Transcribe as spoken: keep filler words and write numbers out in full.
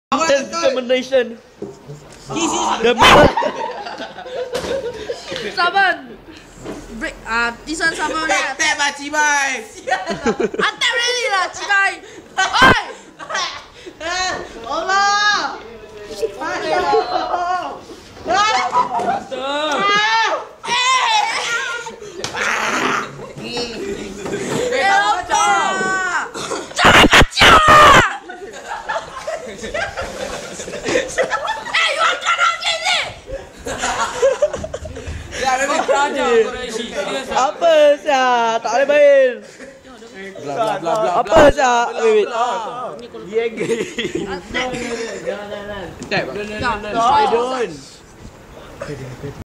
Determination. Saban. Break. Ah, this one saban. Tap tap lah cibai. Ah, tap ready lah, cikai. Oi. Allah. Eh, apa? Jangan kacau lah. Eh, you akan lagi ni. Apa sah? Tak boleh main. Bla bla bla bla. Apa sah? Wait, wait. Dia gay. Ah, tap. Tap. Ya. I don't.